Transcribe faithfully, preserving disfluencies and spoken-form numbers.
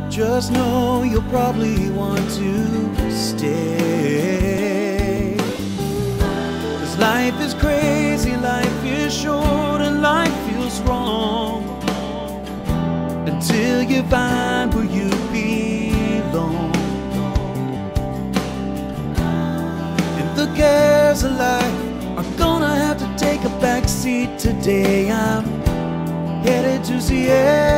just know you'll probably want to stay. 'Cause life is crazy, life is short, and life feels wrong until you find where you belong. And the cares of life are gonna have to take a back seat today. I'm headed to Seattle,